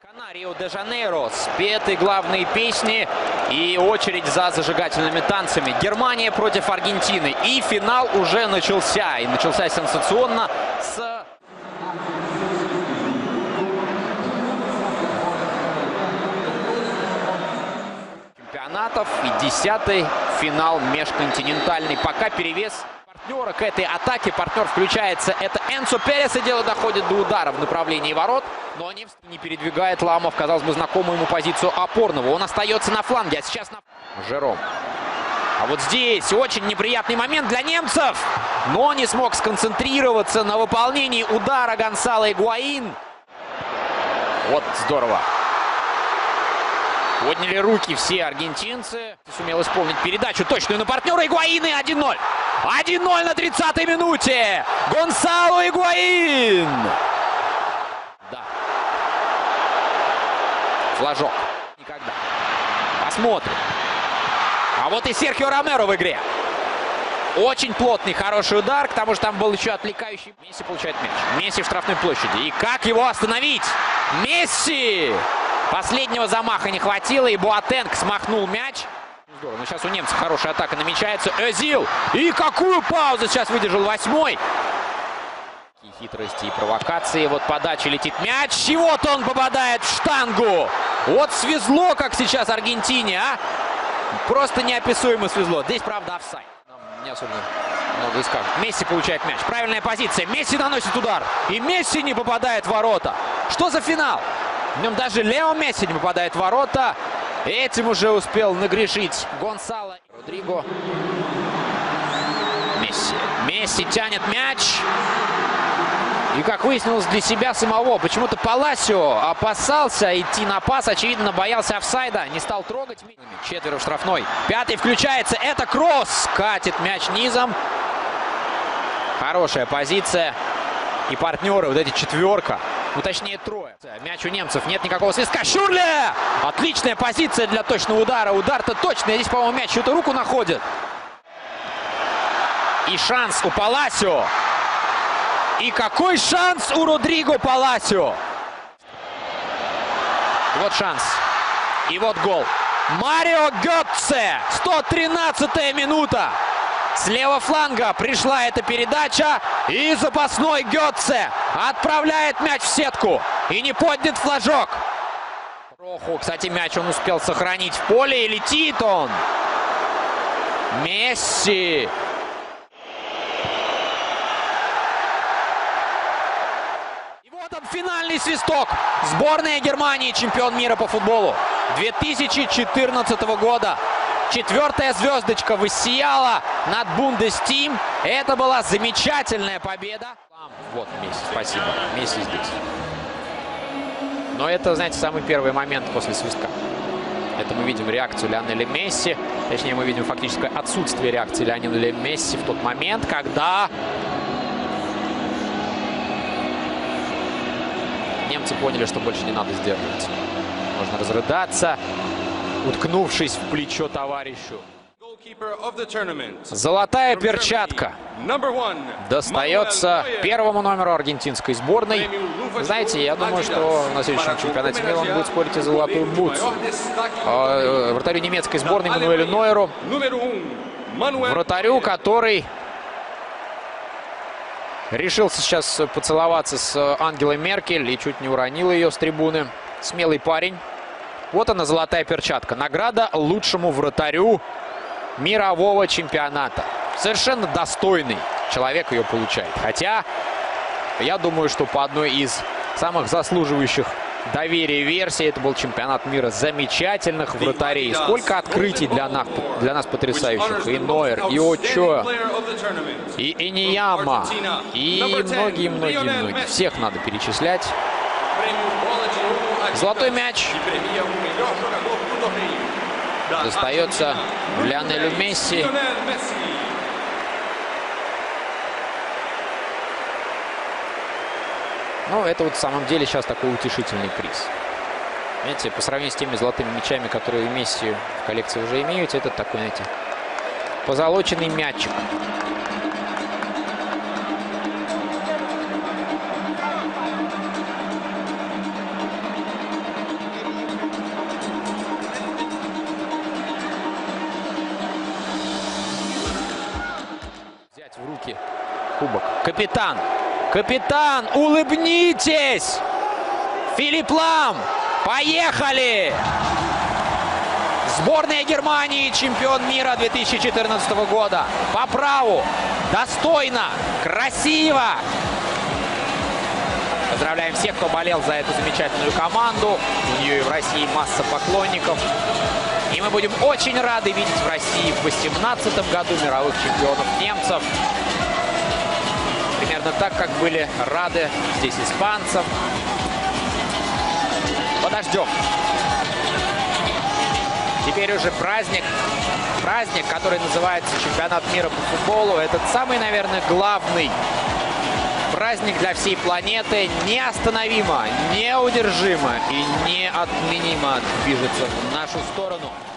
Рио-де-Жанейро спеты главные песни и очередь за зажигательными танцами. Германия против Аргентины. И финал уже начался. И начался сенсационно с... чемпионатов. И 10-й финал межконтинентальный. Пока перевес партнера к этой атаке. Партнер включается. Это Энцо Перес. И дело доходит до удара в направлении ворот. Но не передвигает Ламов, казалось бы, знакомую ему позицию опорного. Он остается на фланге, а сейчас на... Жером. А вот здесь очень неприятный момент для немцев. Но не смог сконцентрироваться на выполнении удара Гонсало Игуаин. Вот здорово. Подняли руки все аргентинцы. Сумел исполнить передачу точную на партнера Игуаина. 1-0. 1-0 на 30-й минуте. Гонсало Игуаин. Флажок. Никогда. Посмотрим. А вот и Серхио Ромеро в игре. Очень плотный, хороший удар. К тому же там был еще отвлекающий. Месси получает мяч. Месси в штрафной площади. И как его остановить? Месси! Последнего замаха не хватило. И Буатенг смахнул мяч. Здорово. Но сейчас у немцев хорошая атака намечается. Özil. И какую паузу сейчас выдержал 8-й. Хитрости и провокации. Вот подача, летит мяч. И вот он попадает в штангу. Вот свезло, как сейчас Аргентине, а. Просто неописуемо свезло. Здесь, правда, офсайд. Не особенно много и скажут. Месси получает мяч. Правильная позиция. Месси наносит удар. И Месси не попадает в ворота. Что за финал? В нем даже Лео Месси не попадает в ворота. Этим уже успел нагрешить Гонсало. Родриго. Месси. Месси тянет мяч. И, как выяснилось, для себя самого. Почему-то Паласио опасался идти на пас. Очевидно, боялся офсайда. Не стал трогать. Четверо в штрафной. 5-й включается. Это кросс. Катит мяч низом. Хорошая позиция. И партнеры, вот эти четверка. Ну, точнее, трое. Мяч у немцев. Нет никакого свистка. Шурле! Отличная позиция для точного удара. Удар-то точный. Здесь, по-моему, мяч чью-то руку находит. И шанс у Паласио. И какой шанс у Родриго Паласио. Вот шанс. И вот гол. Марио Götze. 113-я минута. С левого фланга пришла эта передача. И запасной Götze отправляет мяч в сетку. И не поднят флажок. Роху, кстати, мяч он успел сохранить в поле. И летит он. Месси. Финальный свисток. Сборная Германии, чемпион мира по футболу 2014 года. 4-я звездочка воссияла над Бундестим. Это была замечательная победа. Вот Месси, спасибо. Месси здесь. Но это, знаете, самый первый момент после свистка. Это мы видим реакцию Лионеля Месси. Точнее, мы видим фактическое отсутствие реакции Лионеля Месси в тот момент, когда... немцы поняли, что больше не надо сдерживаться. Можно разрыдаться, уткнувшись в плечо товарищу. Золотая перчатка достается первому номеру аргентинской сборной. Знаете, я думаю, что на следующем чемпионате мира он будет спорить и за золотую бутсу. Вратарю немецкой сборной Мануэлю Нойеру. Вратарю, который... решился сейчас поцеловаться с Ангелой Меркель и чуть не уронил ее с трибуны. Смелый парень. Вот она, золотая перчатка. Награда лучшему вратарю мирового чемпионата. Совершенно достойный человек ее получает. Хотя, я думаю, что по одной из самых заслуживающих доверия версий, это был чемпионат мира замечательных вратарей. Сколько открытий для нас потрясающих. И Нойер, и Очо, и Энияма, и многие-многие-многие. Всех надо перечислять. Золотой мяч достается Лионелю Месси. Ну, это вот в самом деле сейчас такой утешительный приз. Знаете, по сравнению с теми золотыми мячами, которые Месси в коллекции уже имеют, это такой, знаете, позолоченный мячик. Капитан. Капитан, улыбнитесь! Филипп Лам. Поехали! Сборная Германии, чемпион мира 2014 года. По праву, достойно, красиво. Поздравляем всех, кто болел за эту замечательную команду. У нее и в России масса поклонников. И мы будем очень рады видеть в России в 2018 году мировых чемпионов немцев. Примерно так, как были рады здесь испанцам. Подождем. Теперь уже праздник, который называется чемпионат мира по футболу. Этот самый, наверное, главный праздник для всей планеты. Неостановимо, неудержимо и неотменимо движется в нашу сторону.